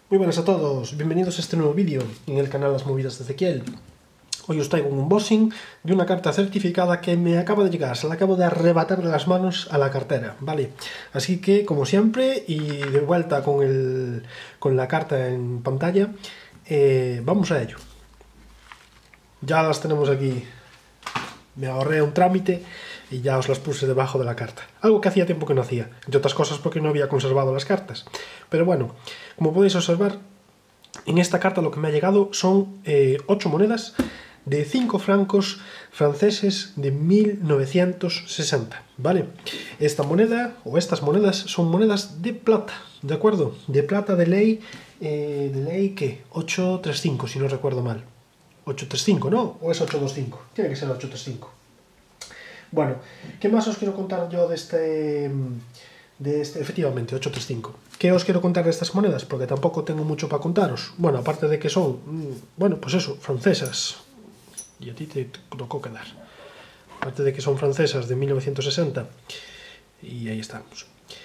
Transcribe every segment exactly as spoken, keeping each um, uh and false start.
Muy buenas a todos, bienvenidos a este nuevo vídeo en el canal Las Movidas de Ezequiel. Hoy os traigo un unboxing de una carta certificada que me acaba de llegar, se la acabo de arrebatar de las manos a la cartera, ¿vale? Así que, como siempre, y de vuelta con, el, con la carta en pantalla, eh, vamos a ello. Ya las tenemos aquí, me ahorré un trámite y ya os las puse debajo de la carta. Algo que hacía tiempo que no hacía, entre otras cosas porque no había conservado las cartas. Pero bueno, como podéis observar, en esta carta lo que me ha llegado son eh, ocho monedas de cinco francos franceses de mil novecientos sesenta, ¿vale? Esta moneda, o estas monedas, son monedas de plata, ¿de acuerdo? De plata de ley, eh, de ley, ¿qué? ochocientos treinta y cinco, si no recuerdo mal. ochocientos treinta y cinco, ¿no? ¿O es ochocientos treinta y cinco? Tiene que ser ochocientos treinta y cinco. Bueno, ¿qué más os quiero contar yo de este, de este, efectivamente, ochocientos treinta y cinco? ¿Qué os quiero contar de estas monedas? Porque tampoco tengo mucho para contaros. Bueno, aparte de que son, bueno, pues eso, francesas. Y a ti te tocó quedar. Aparte de que son francesas de mil novecientos sesenta. Y ahí estamos.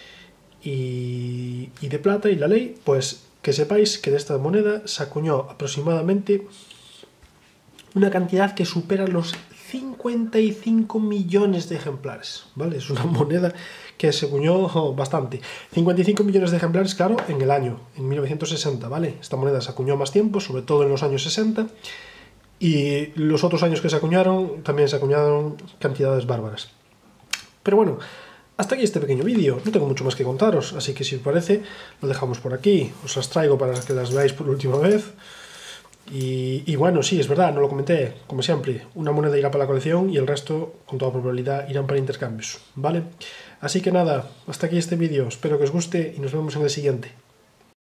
Y, y de plata, y la ley, pues que sepáis que de esta moneda se acuñó aproximadamente una cantidad que supera los cincuenta y cinco millones de ejemplares, ¿vale? Es una moneda que se acuñó bastante. cincuenta y cinco millones de ejemplares, claro, en el año, en mil novecientos sesenta, ¿vale? Esta moneda se acuñó más tiempo, sobre todo en los años sesenta, y los otros años que se acuñaron, también se acuñaron cantidades bárbaras. Pero bueno, hasta aquí este pequeño vídeo, no tengo mucho más que contaros, así que si os parece, lo dejamos por aquí, os las traigo para que las veáis por última vez. Y, y bueno, sí, es verdad, no lo comenté, como siempre, una moneda irá para la colección y el resto, con toda probabilidad, irán para intercambios, ¿vale? Así que nada, hasta aquí este vídeo, espero que os guste y nos vemos en el siguiente.